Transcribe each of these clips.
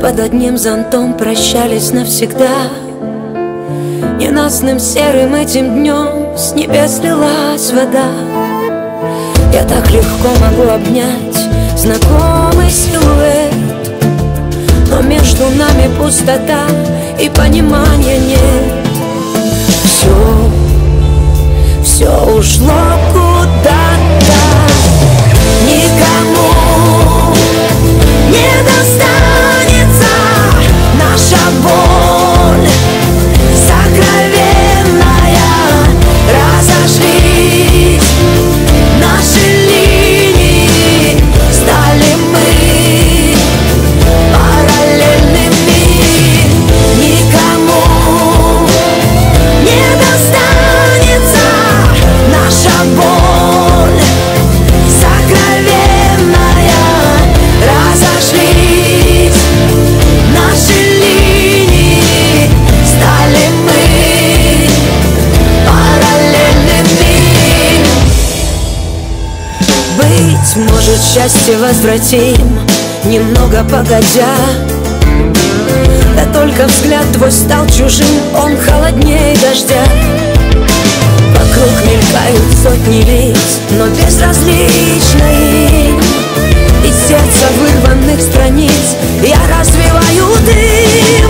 под одним зонтом прощались навсегда. Ненастным серым этим днем с небес лилась вода. Я так легко могу обнять знакомый силуэт, но между нами пустота и понимания нет. Все ушло куда-то, никому не достанется наша боль сокровенная. Разошлись наши линии, стали мы параллельными. Никому не достанется наша боль сокровенная. Разошлись наши линии, стали мы параллельными. Быть может, счастье возвратим немного погодя, да только взгляд твой стал чужим, он холоднее дождя. Вокруг мелькают сотни лиц, но безразлично им. Из сердца вырванных страниц я развиваю дым.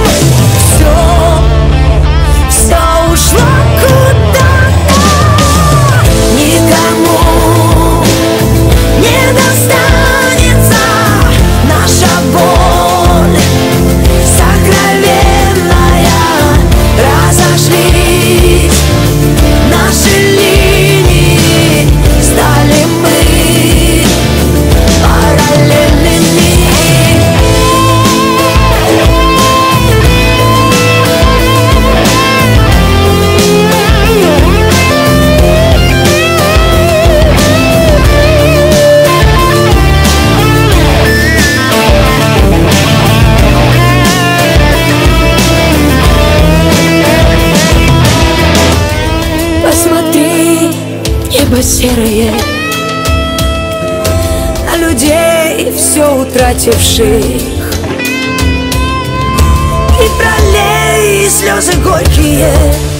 Все ушло куда-то, никому не достанется наша боль сокровенная. Разошлись наши линии, стали мы параллельными. Посмотри, небо серое, на людей все утративших, и пролей слезы горькие.